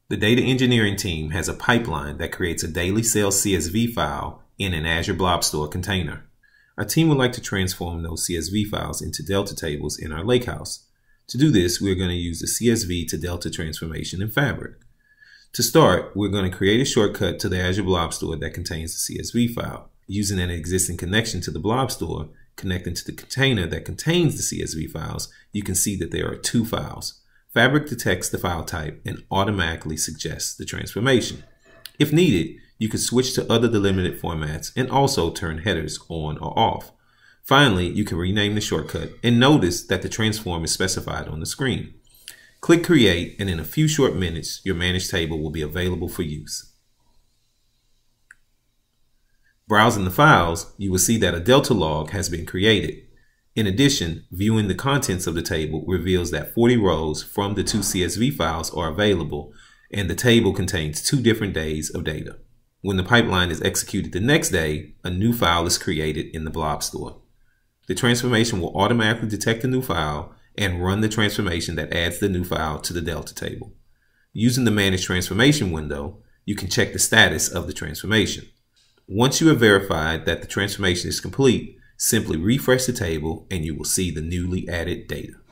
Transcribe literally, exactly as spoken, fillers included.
The data engineering team has a pipeline that creates a daily sales C S V file in an Azure Blob Store container. Our team would like to transform those C S V files into Delta tables in our lakehouse. To do this, we're going to use the C S V to Delta transformation in Fabric. To start, we're going to create a shortcut to the Azure Blob Store that contains the C S V file. Using an existing connection to the Blob Store, connecting to the container that contains the C S V files, you can see that there are two files. Fabric detects the file type and automatically suggests the transformation. If needed, you can switch to other delimited formats and also turn headers on or off. Finally, you can rename the shortcut and notice that the transform is specified on the screen. Click Create, and in a few short minutes, your managed table will be available for use. Browsing the files, you will see that a Delta log has been created. In addition, viewing the contents of the table reveals that forty rows from the two C S V files are available, and the table contains two different days of data. When the pipeline is executed the next day, a new file is created in the Blob Store. The transformation will automatically detect the new file and run the transformation that adds the new file to the Delta table. Using the Manage Transformation window, you can check the status of the transformation. Once you have verified that the transformation is complete, simply refresh the table and you will see the newly added data.